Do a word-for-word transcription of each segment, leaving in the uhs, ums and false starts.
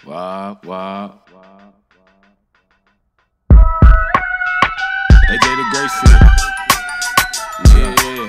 Wow, wow. Ajthagreat shit. Yeah, yeah.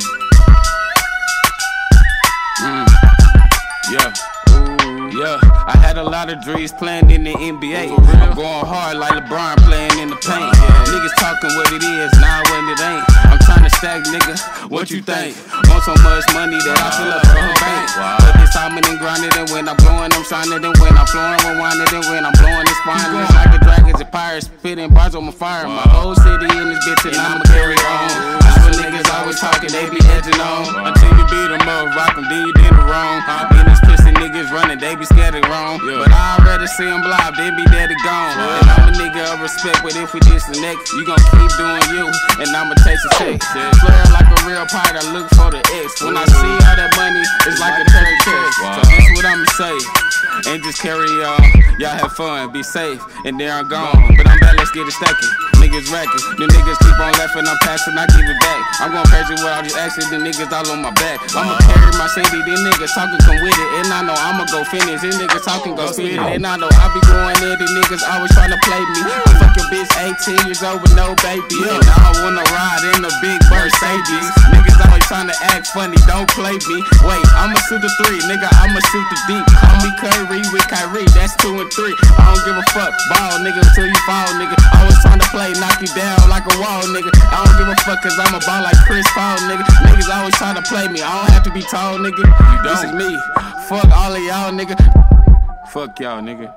Mm. Yeah. Ooh. Yeah. I had a lot of dreams playing in the N B A. I'm going hard like LeBron playing in the paint. Yeah. Niggas talking what it is, now when it ain't. I'm trying to stack, nigga. What you think? Want so much money that I fill up the whole bank. Wow. But this time and grinding, and when I'm blowing, I'm shining, and when I'm flowing, rewinding, and when I'm blowing, it's fine. It's like a dragons and pirates, spitting bars on my fire. Wow. My whole city in this bitch, and I'ma carry on. That's what niggas always talking, they be edging on. Wow. Until you beat them up, rock them, then you did it wrong. In this pussy, niggas running, they be scared of wrong. Yeah. But I'd rather see them live, they be dead and gone. Wow. And I'm a nigga of respect, but if we disconnect, you gon' keep doing you, and I'ma take a check. Yeah. Flare like a real pirate, I look for the X. When I see all that money, it's like a treasure chest. Wow. So this what I'ma say, and just carry on. Y'all have fun, be safe, and there I'm gone. But I'm back, let's get it stacking. Niggas racking, the niggas keep on laughing, I'm passing, I give it back. I'm going crazy with all these actions, the niggas all on my back. I'ma carry my city, these niggas talking come with it, and I know I'ma go finish. These niggas talking go spit it, and I know I be going there, these niggas always trying to play me. I fuck your bitch eighteen years old with no baby, and I don't wanna ride in the big Mercedes. Niggas always trying to act funny, don't play me. Wait, I'ma shoot the three, nigga, I'ma shoot the deep. Call me Curry with Kyrie, that's two and three. I don't give a fuck, ball nigga, till you fall, nigga. Always trying to play, knock you down like a wall, nigga. I don't give a fuck, cause I'm a ball like Chris Paul, nigga. Niggas always trying to play me, I don't have to be tall, nigga. This is me, fuck all of y'all, nigga. Fuck y'all, nigga.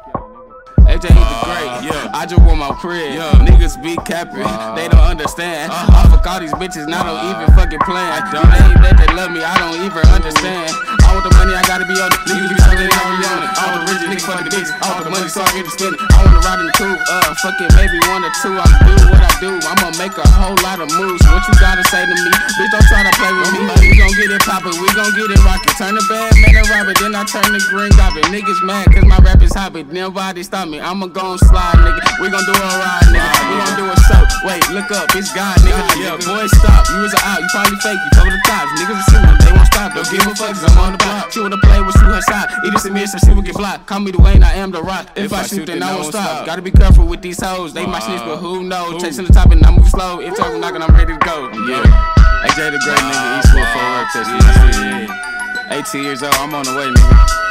Ajthagreat, yeah. I just want my crib. Yeah. Niggas be capping, uh, they don't understand. Uh, I fuck all these bitches, now uh, don't even fucking plan. They ain't that they love me, I don't even understand. All the money I gotta be on it, niggas be talking, I be on it. All the rich niggas fuck the bitches, all the money so I get to spend it. I wanna ride in the coupe, uh, fucking maybe one or two. I do what I do, I'ma make a whole lot of moves. What you gotta say to me? Bitch, don't try to play with me. We gon' get it poppin', we gon' get it rockin'. Turn the bad man and rob it, then I turn the green goblin. Niggas mad cause my rap is hoppin', nobody stop me. I'ma go and slide, nigga. We gon' do a ride, nigga. We gon' do a show. Wait, look up, it's God, nigga. Yeah, boy, stop. You was out, you probably fake. You cover the cops. Niggas are shooting, they won't stop. Don't give a fuck, cause I'm on the block. She wanna play with shoot her shot. Eat it some miss, so she will get blocked. Call me the Wayne, I am the Rock. If, if I, I shoot, then I won't stop. stop. Gotta be careful with these hoes. They might snitch, but who knows? Chasing the top and I move slow. If I'm knocking, I'm ready to go. Yeah. Ajthagreat, nigga. Eastwood for work. eighteen years old, I'm on the way, nigga.